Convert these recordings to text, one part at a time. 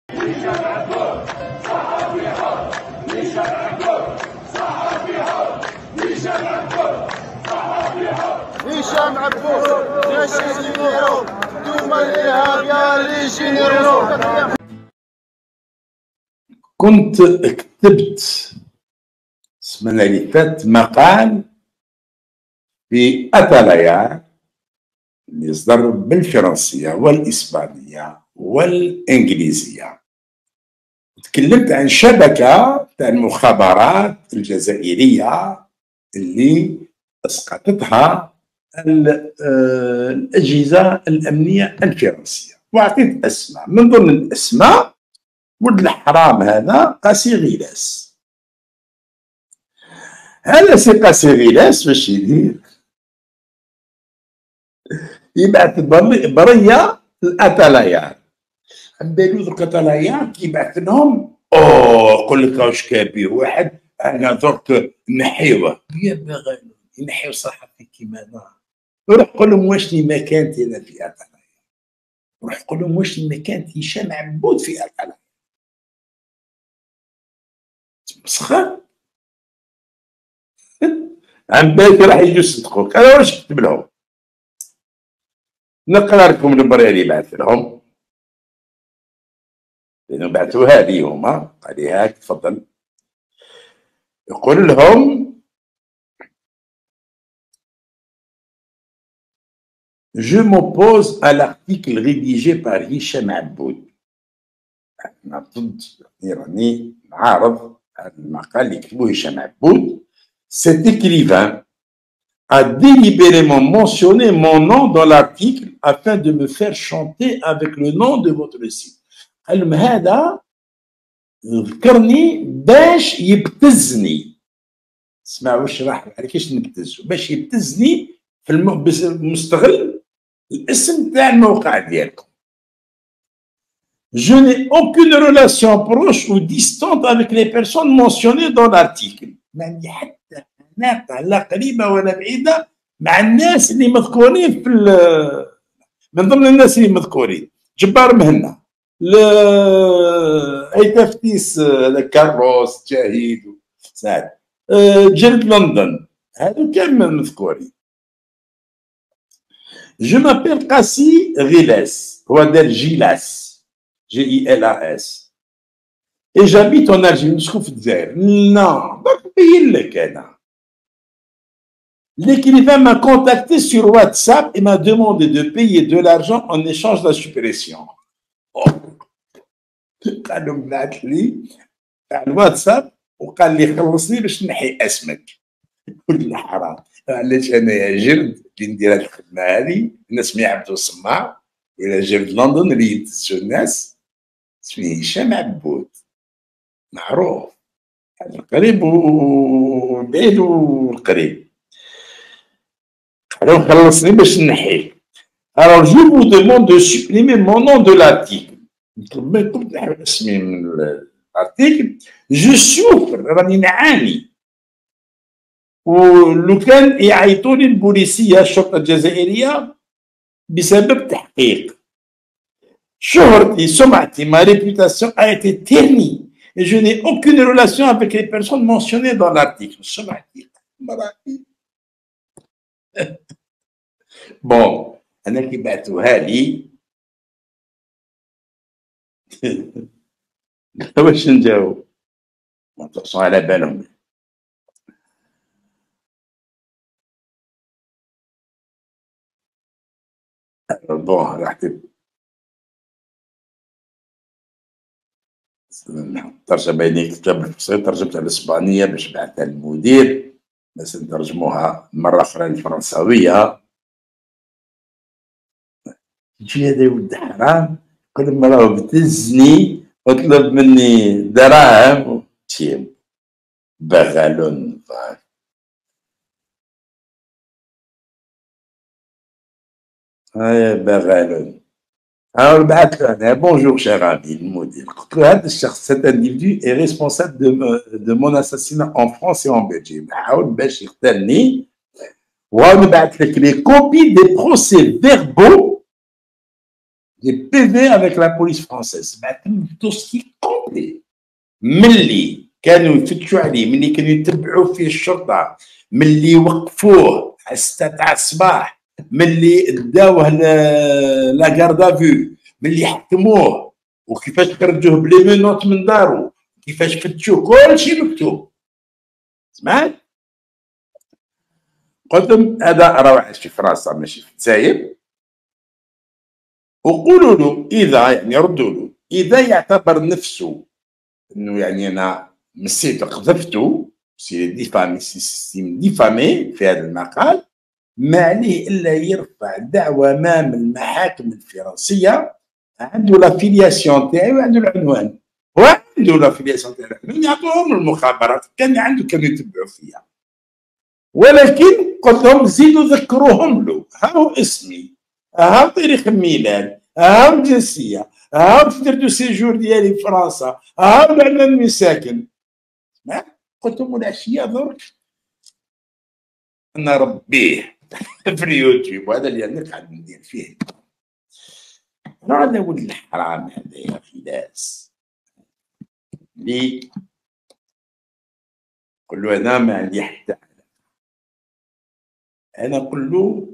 هشام عبود جيش جينيرو دوما الإرهاب يا لي جينيرو. كنت كتبت السمانة اللي فاتت مقال في أتلايا اللي يصدر بالفرنسية والإسبانية والإنجليزية. تكلمت عن شبكة تاع المخابرات الجزائرية اللي أسقطتها الأجهزة الأمنية الفرنسية، وأعطيت أسماء. من ضمن الأسماء ولد الحرام هذا قاسي غيلاس. هذا سي قاسي غيلاس واش يدير؟ يبعث برية الأتلايات. بالو ذوك الأتلايات كيبعث لهم يقول لك واش كابير واحد انا درك نحيوه يا باغي ينحيو صحفي كيما انا. روح قول لهم واش لي مكانتي انا في أتلايا، روح قول لهم واش لي مكانتي هشام عبود في أتلايا. مسخر عن بالك راح يجوا يصدقوك. انا واش كتب لهم؟ نقرا لكم البريه اللي بعث لهم لانه بعثوها لي هما. قال لي هاك تفضل. يقول لهم Je m'oppose à l'article rédigé par Hicham Aboud. أنا ضد راني معارض هذا المقال اللي كتبوه هشام عبود. Cet écrivain a délibérément mentionné mon nom dans l'article afin de me faire chanter avec le nom de votre site. قال لهم هذا ذكرني باش يبتزني. اسمعوا واش راح على كيفاش نبتزو، باش يبتزني في مستغل الاسم تاع الموقع ديالكم. Je n'ai aucune relation proche ou distante avec les personnes mentionnées dans l'article. ما عندي حتى علاقة لا قريبة ولا بعيدة مع الناس اللي مذكورين في من ضمن الناس اللي مذكورين. جبار مهنا، اي تفتيس، كاروس، جاهيد، سعد، جلد لندن، هذو كامل مذكورين. Je m'appelle قاسي غيلاس، هو دار جيلاس GILAS et j'habite en Algérie. نسكن في الجزائر. لا درك نبين لك انا. L'écrivain m'a contacté sur WhatsApp et m'a demandé de payer de l'argent en échange de la suppression. قال له بعث لي على الواتساب وقال لي خلصني باش نحي اسمك. ولد الحرام، علاش انايا جرد اللي ندير هذه الخدمه هذه؟ الناس ما يعبدوا الصماع ولا جرد لندن اللي يدزوا الناس. اسمي هشام عبود معروف، القريب والبعيد والقريب. قالوا خلصني باش نحيه. Alors je vous demande de supprimer mon nom de l'article. نطلب منكم تحيوا اسمي من الارتيكل. جو سوفر، راني نعاني، ولو كان يعيطوا لي البوليسيه الشرطه الجزائريه بسبب تحقيق. شهرتي، سمعتي، ma réputation a été ternie et je n'ai aucune relation avec les personnes mentionnées dans l'article. سمعتي مراتي. بون انا كي بعثوها لي واش نجاوب؟ ما تصوا على بالهم. بون راح ترجمة لي كتاب بسيط، ترجمتها الإسبانية باش بعثها للمدير، بس نترجموها مرة أخرى الفرنساوية. يجي هذا ولد حرام يقول لهم راه بتزني وطلب مني دراهم. تيم بغلون. هاي بغلون. Alors بعث له انا بونجور شير عبد المدير، قلت له هذا الشخص cet individu est responsable de mon assassinat en France et en Belgique. بحاول باش يقتلني، ونبعث لك لي كوبي دي بروسي فيربو دي بيفي افيك لا بوليس فرونسيز، بعثهم دوسكي كومبلي ملي كانوا يفتشوا عليه، ملي كانوا يتبعوا فيه الشرطه، ملي وقفوه على 6 تاع الصباح، ملي داوه لا كاردا فيو، ملي حكموه وكيفاش خرجوه بلي مينوت من دارو، كيفاش فتشوه، كلشي مكتوب. سمعت؟ قلت لهم هذا راه عايش في فرنسا ماشي في الجزائر، وقولوا له اذا يعني ردوا له اذا يعتبر نفسه انه يعني انا مسيت قذفته سي ديفامي في هذا المقال، ما عليه الا يرفع دعوى امام المحاكم الفرنسيه، عنده لافيلياسيون تاعي وعنده العنوان، وعنده لافيلياسيون تاعي يعطوهم المخابرات، كان عنده كانوا يتبعوا فيها. ولكن قلت لهم زيدوا ذكروهم له، هاو اسمي، هاو تاريخ الميلاد، هاو الجنسيه، هاو تدير دو سيجور ديالي في فرنسا، هاو العنوان وين ساكن. قلت لهم العشيه درك نربيه في اليوتيوب، وهذا اللي انا قاعد ندير فيه. هذا ولد الحرام هذايا في ناس اللي نقول له انا ما عندي حتى، انا نقول له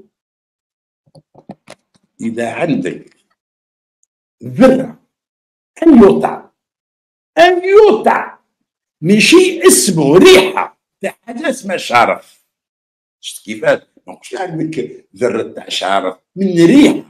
اذا عندك ذره ان يوطع، ان يوطع ماشي اسمه ريحه تاع حاجه اسمها شرف. شفت كيفاش؟ ما نقولش عندك ذره تاع شرف من ريحه.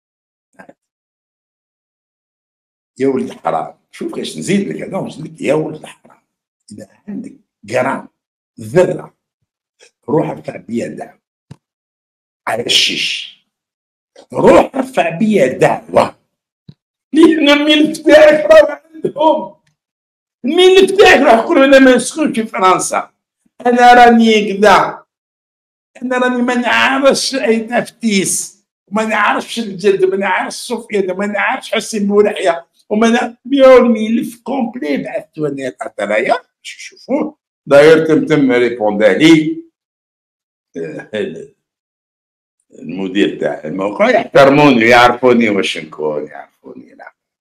يا ولد الحرام، شوف كاش نزيد لك انا نزيد لك، يا ولد الحرام اذا عندك جرام ذره روح ارفع بيا دعوه على الشيش، روح ارفع بيا دعوه، لان الملف تاعك راه عندهم، الملف تاعك راح يقولوا انا ما نسكنش في فرنسا، انا راني كذا، انا راني ما نعرفش اي تفتيس، وما نعرفش الجد، وما نعرفش سفيان، وما نعرفش حسين بولحيه، وما الملف كومبلي بعثتو انا القطريه باش يشوفوه. داير تم ريبوندا لي المدير تاع الموقع، يحترموني يعرفوني واش نكون، يعرفوني. نعم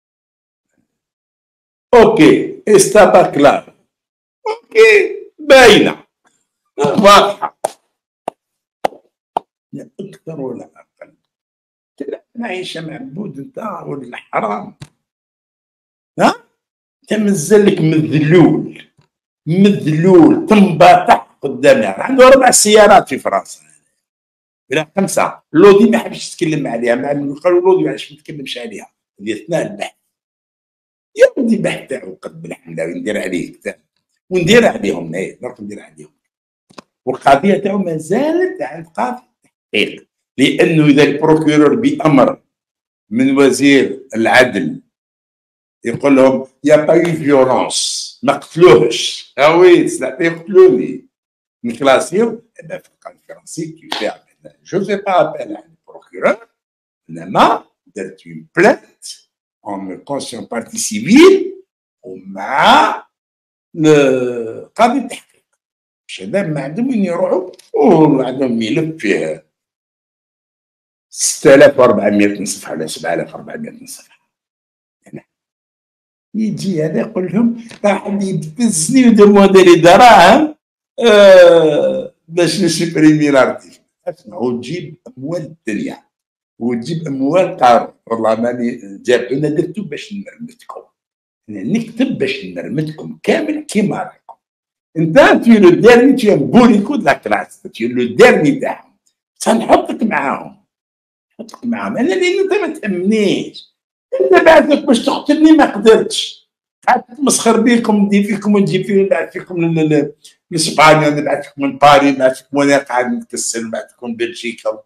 اوكي استابا كلار، اوكي باينه واضحه، لا اكثر ولا اقل. معيشه معبود انت ولد الحرام، ها انت مازالك مذلول، مذلول تنبطح قدامنا. عنده 4 سيارات في فرنسا، ولا 5. لودي ما حبش يتكلم عليها، مع انه قالوا لودي علاش ما تكلمش عليها، هذه اثناء البحث. يا ودي البحث تاعو قد بالحمله وندير عليه كتاب، وندير عليهم نروح ندير عليهم، والقضيه تاعو ما زالت عند قاضي التحقيق، لانه اذا البروكيرور بامر من وزير العدل يقول لهم يا با فيولونس ما قتلوهش، وي يقتلوني نكلاسيو، في القانون الفرنسي كي جو في با ابل على البروكيرور، انما درت اون بلانت اون كونسيون بارتي سيفيل ومع قاضي التحقيق. الشباب ما عندهم وين يروحوا، وعندهم ملف فيه 6400 صفحه ولا 7400 صفحه. يجي هذا يقول لهم راح يدفزني ودوموندي لي دراهم باش نسبريمي لارتيكل. اسمع، وتجيب اموال الدنيا وتجيب اموال قارون، والله ماني جاب، انا درتو باش نرمتكم، انا نكتب باش نرمتكم كامل كيما راكم. انت تي لو ديرني، تي بوريكو د لا كلاس، تي لو ديرني تاعهم، سنحطك معاهم، نحطك معاهم انا، لان انت ما تامنيش، انت بعثك باش تقتلني ما قدرتش، قعدت تمسخر بيكم، ندير فيكم ونجيب فيكم، نبعث فيكم لاسبانيا، نبعث فيكم من باري، نبعث فيكم وانا قاعد نتكسل، نبعث فيكم بلجيكا.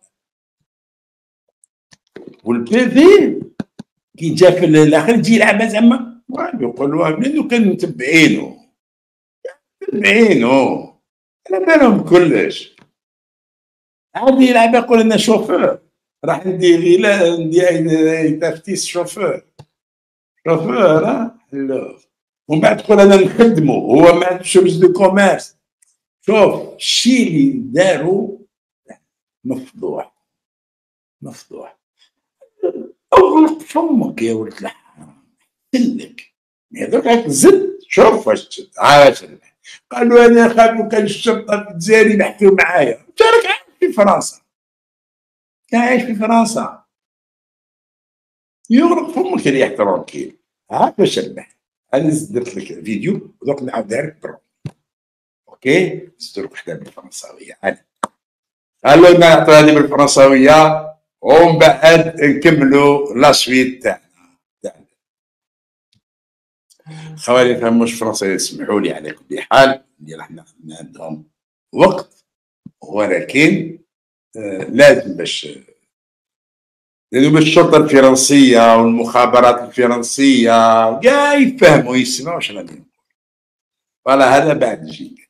والبي في كي جا في الاخر يجي يلعبها زعما يقول له لانه كانوا متبعينه على بالهم كلش، عاد يلعب يقول انا شوفور، راح ندير غير تفتيش شوفور، لا، ومن بعد تقول انا نخدمه، هو ما عندوش رز دو كوميرس. شوف الشيء اللي داروا مفضوح. اغلق فمك يا ولد الحرام، لك هذوك هاك زد شوف واش تشد عاشر. قالوا انا خافوا كان الشرطه في الجزائر يحكيو معايا، انت راك عايش في فرنسا، عايش في فرنسا، يغلق فمك يا ترونكيل. ها باش نربح. انا درت لك فيديو ودوك نعاودها لك برا. اوكي زدت لك وحده بالفرنساويه عادي. قالوا لنا نعطيها لي بالفرنساويه ومن بعد نكملوا لا سويت تاعنا. خوالي يفهموش فرنساوي يسمحوا لي على كل حال اللي راح عندهم وقت، ولكن لازم باش لأنه الشرطة الفرنسية والمخابرات الفرنسية كاع يفهموا يسمعوا واش راني نقول. فوالا هذا بعد نجي.